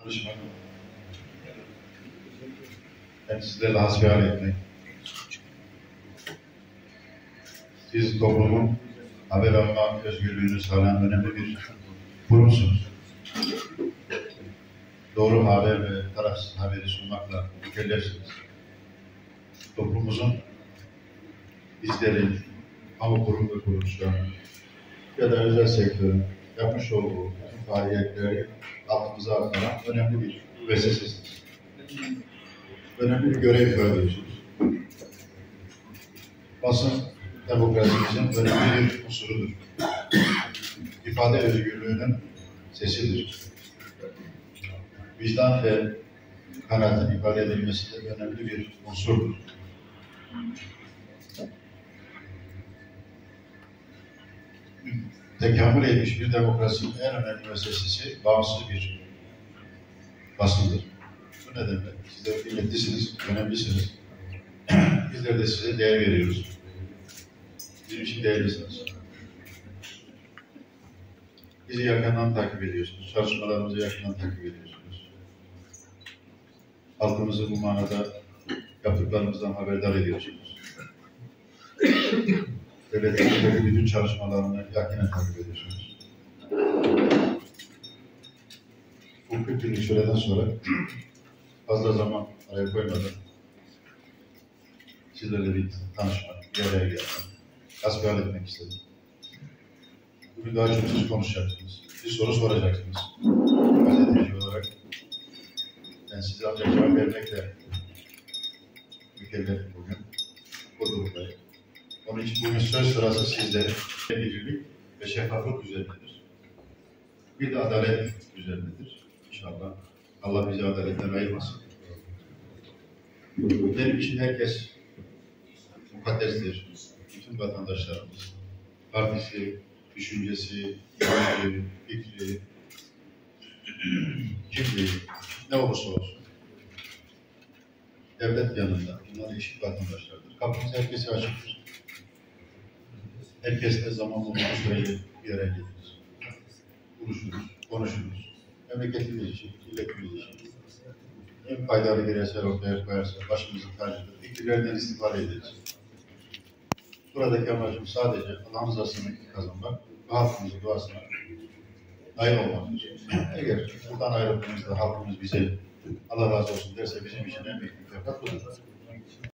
Çalışmak, hem sizlerle hasbihal etmek, siz toplumun haber alma özgürlüğünü sağlayan önemli bir kurumsunuz. Doğru haber ve tarafsız haberi sunmakla mükellefsiniz. Toplumumuzun bizleri, kamu kurum ve kuruluşlarının ya da özel sektörün yapmış olduğu bütün faaliyetleri altımıza aktaran önemli bir müessesesiniz. Önemli bir görev ifade. Basın demokrasimizin önemli bir unsurudur. İfade özgürlüğünün sesidir. Vicdan ve kanaatin ifade edilmesi de önemli bir unsurdur. Tekamül etmiş bir demokrasinin en önemli meselesi bağımsız bir basındır. Bu nedenle sizler kıymetlisiniz, önemlisiniz. Bizler de size değer veriyoruz. Bizim için değerlisiniz. Bizi yakından takip ediyorsunuz. Çalışmalarımızı yakından takip ediyorsunuz. Halkımızı bu manada yaptıklarımızdan haberdar ediyorsunuz. Devletimizdeki bütün çalışmalarını yakinen takip ediyorsunuz. Bu 40 günlük süreden sonra fazla zaman araya koymadan sizlerle bir tanışmak, bir araya gelmek, hasbihal etmek istedim. Bugün daha çok siz konuşacaksınız, bir soru soracaksınız. Gazeteci olarak ben size ancak cevap vermekle mükellefim bugün. Bu durumdayım. Onun için bugün söz sırası sizde bilgilik ve şeffaflık üzerindedir. Bir de adalet üzerindedir. İnşallah Allah bizi adaletten ayırmasın. Benim için herkes mukaddestir. Bütün vatandaşlarımız, partisi, düşüncesi, inancı, fikri, kimliği, ne olursa olsun. Devlet yanında bunlar eşit vatandaşlardır. Kapımız herkese açıktır. Herkesle zaman bulduğu sürece bir araya geliriz. Buluşuruz, konuşuruz. Memleketimiz için, milletimiz için. En faydalı bir eser ortaya koyarsa başımızın tacıdır. Fikirlerden istifade ederiz. Buradaki amacım sadece Allah'ın rızasını kazanmak ve halkımızın duasına nail olmaktır. Eğer buradan ayrıldığımızda halkımız bize Allah razı olsun derse bizim için en büyük mükafat budur.